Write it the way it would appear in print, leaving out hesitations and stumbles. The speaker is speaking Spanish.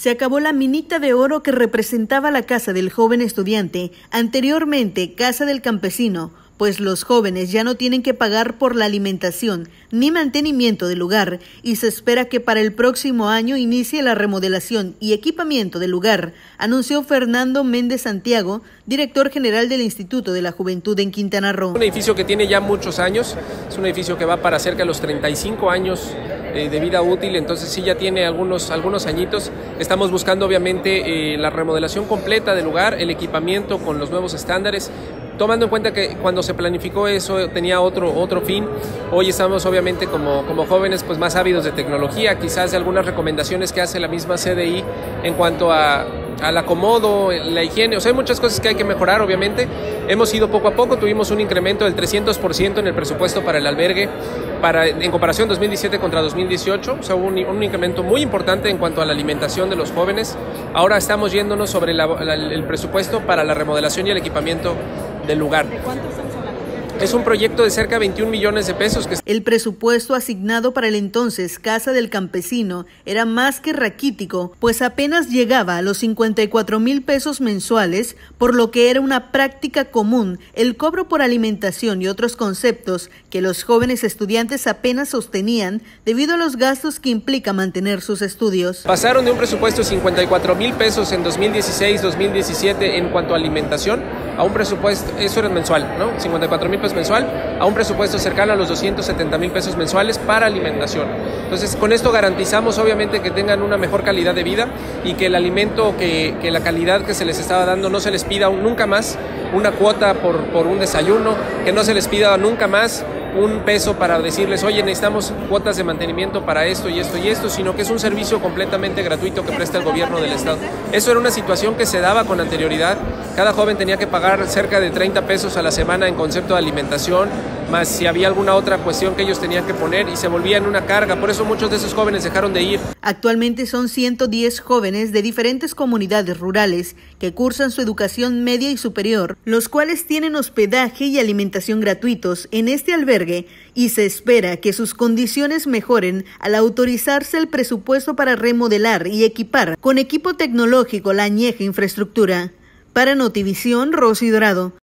Se acabó la minita de oro que representaba la casa del joven estudiante, anteriormente Casa del Campesino, pues los jóvenes ya no tienen que pagar por la alimentación ni mantenimiento del lugar y se espera que para el próximo año inicie la remodelación y equipamiento del lugar, anunció Fernando Méndez Santiago, director general del Instituto de la Juventud en Quintana Roo. Un edificio que tiene ya muchos años, es un edificio que va para cerca de los 35 años de vida útil, entonces sí ya tiene algunos añitos. Estamos buscando obviamente la remodelación completa del lugar, el equipamiento con los nuevos estándares, tomando en cuenta que cuando se planificó eso tenía otro fin. Hoy estamos obviamente como jóvenes pues más ávidos de tecnología, quizás de algunas recomendaciones que hace la misma CDI en cuanto al acomodo, la higiene, o sea, hay muchas cosas que hay que mejorar obviamente. Hemos ido poco a poco, tuvimos un incremento del 300% en el presupuesto para el albergue, en comparación 2017 contra 2018, o sea, hubo un incremento muy importante en cuanto a la alimentación de los jóvenes. Ahora estamos yéndonos sobre el presupuesto para la remodelación y el equipamiento del lugar. ¿De cuánto estamos hablando? Es un proyecto de cerca de 21 millones de pesos. El presupuesto asignado para el entonces Casa del Campesino era más que raquítico, pues apenas llegaba a los 54,000 pesos mensuales, por lo que era una práctica común el cobro por alimentación y otros conceptos que los jóvenes estudiantes apenas sostenían debido a los gastos que implica mantener sus estudios. Pasaron de un presupuesto de 54,000 pesos en 2016-2017 en cuanto a alimentación, a un presupuesto, eso era mensual, ¿no? 54,000 pesos mensual, a un presupuesto cercano a los 270,000 pesos mensuales para alimentación. Entonces, con esto garantizamos obviamente que tengan una mejor calidad de vida y que el alimento, que la calidad que se les estaba dando no se les pida nunca más una cuota por un desayuno, que no se les pida nunca más un peso para decirles, oye, necesitamos cuotas de mantenimiento para esto y esto y esto, sino que es un servicio completamente gratuito que presta el gobierno del estado. Eso era una situación que se daba con anterioridad. Cada joven tenía que pagar cerca de 30 pesos a la semana en concepto de alimentación, más si había alguna otra cuestión que ellos tenían que poner y se volvía en una carga. Por eso muchos de esos jóvenes dejaron de ir. Actualmente son 110 jóvenes de diferentes comunidades rurales que cursan su educación media y superior, los cuales tienen hospedaje y alimentación gratuitos en este albergue y se espera que sus condiciones mejoren al autorizarse el presupuesto para remodelar y equipar con equipo tecnológico la añeja infraestructura. Para Notivisión, Rosy Dorado.